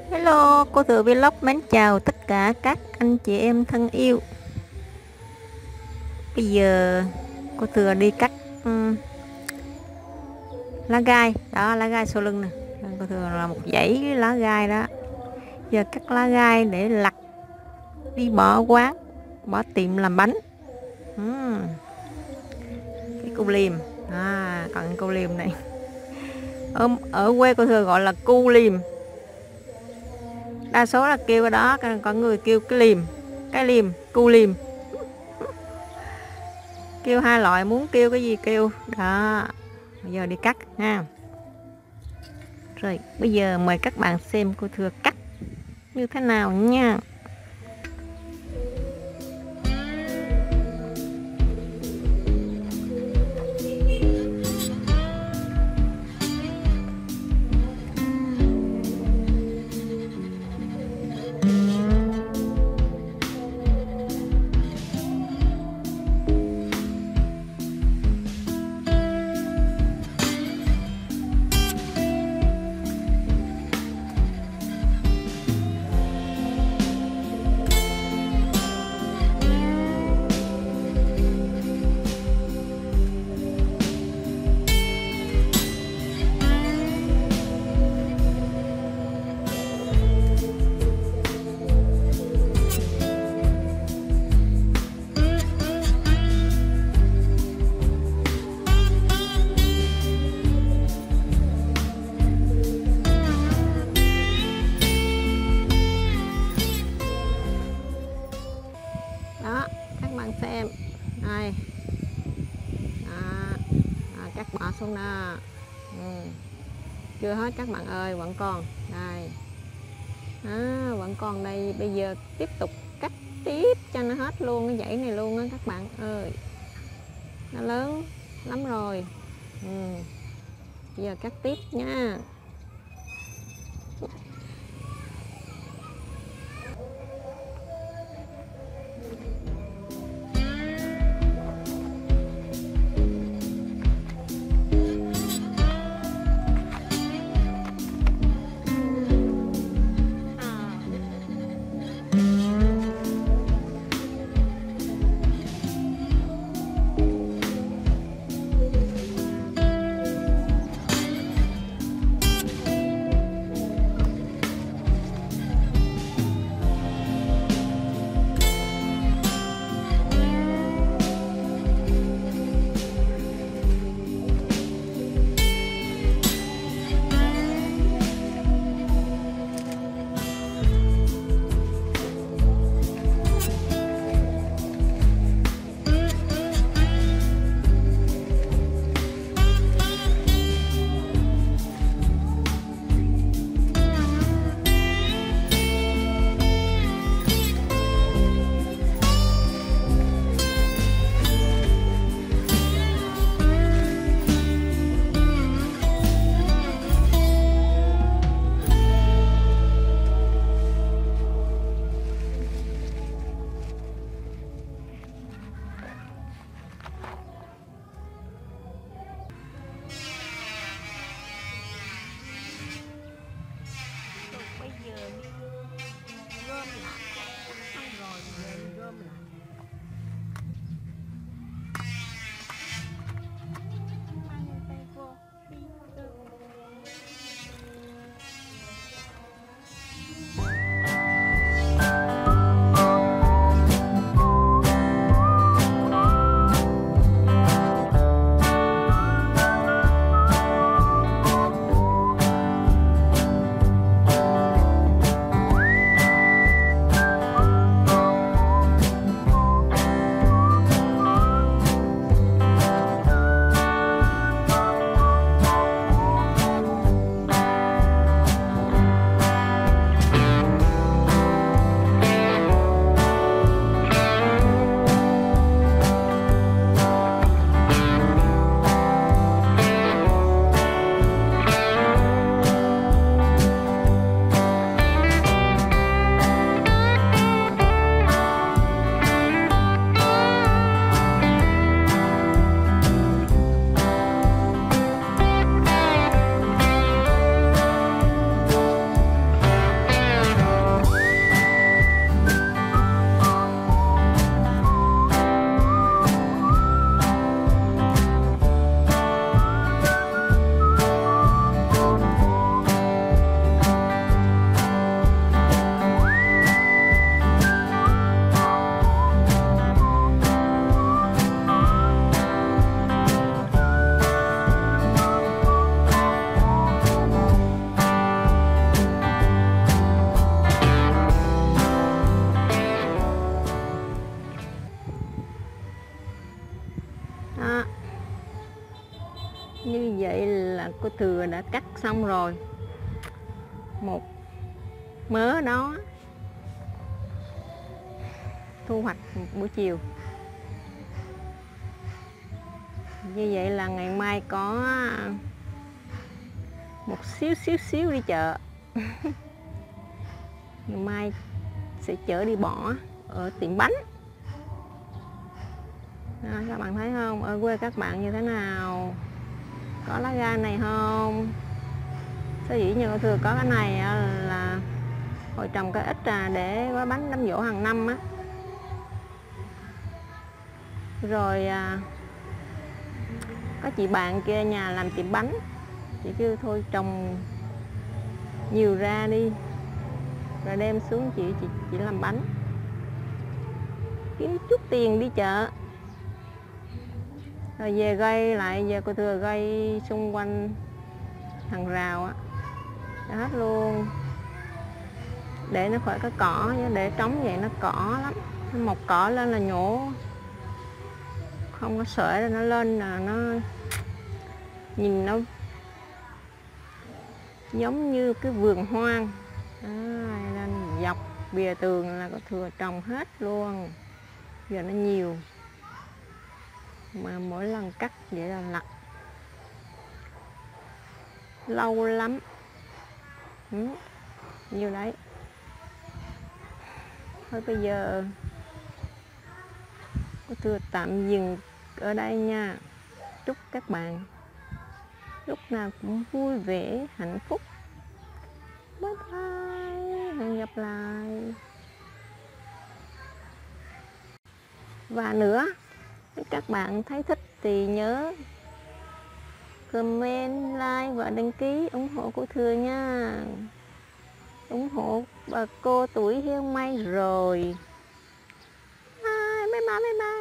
Hello, cô Thừa Vlog mến chào tất cả các anh chị em thân yêu. Bây giờ cô Thừa đi cắt lá gai, đó lá gai sau lưng nè. Cô Thừa là một dãy lá gai đó. Giờ cắt lá gai để lặt đi bỏ quán, bỏ tiệm làm bánh. Cái cu liềm, còn cu liềm này ở quê cô Thừa gọi là cu liềm. Đa số là kêu cái đó, có người kêu cái liềm, cu liềm. Kêu hai loại, muốn kêu cái gì kêu đó. Bây giờ đi cắt ha. Rồi bây giờ mời các bạn xem cô Thừa cắt như thế nào nha. Đó, các bạn xem đây, cắt bỏ xuống đó. Chưa hết các bạn ơi, vẫn còn đây, vẫn còn đây. Bây giờ tiếp tục cắt tiếp cho nó hết luôn cái dãy này luôn á các bạn ơi, nó lớn lắm rồi. Bây giờ cắt tiếp nha. Thừa đã cắt xong rồi, một mớ đó thu hoạch buổi chiều. Như vậy là ngày mai có một xíu đi chợ. Ngày mai sẽ chở đi bỏ ở tiệm bánh. Đó, các bạn thấy không? Ở quê các bạn như thế nào? Có lá gai này không? Sở dĩ như cô Thừa có cái này là hồi trồng cái ít để gói bánh đám giỗ hàng năm á. Rồi có chị bạn kia nhà làm tiệm bánh, chị kêu thôi trồng nhiều ra đi rồi đem xuống chị làm bánh, kiếm chút tiền đi chợ. Rồi về gây lại, giờ cô Thừa gây xung quanh hàng rào á hết luôn, để nó khỏi có cỏ, để trống vậy nó cỏ lắm, nó mọc cỏ lên là nhổ, không có sợi nó lên là nó nhìn nó giống như cái vườn hoang. Đó, nên dọc bìa tường là cô Thừa trồng hết luôn, giờ nó nhiều mà mỗi lần cắt vậy là lặt lâu lắm. Nhiêu đấy. Thôi bây giờ cô Thừa tạm dừng ở đây nha. Chúc các bạn lúc nào cũng vui vẻ, hạnh phúc. Bye bye, hẹn gặp lại. Và nữa, nếu các bạn thấy thích thì nhớ comment, like và đăng ký ủng hộ cô Thừa nha. Ủng hộ bà cô tuổi heo may rồi. Bye bye bye bye.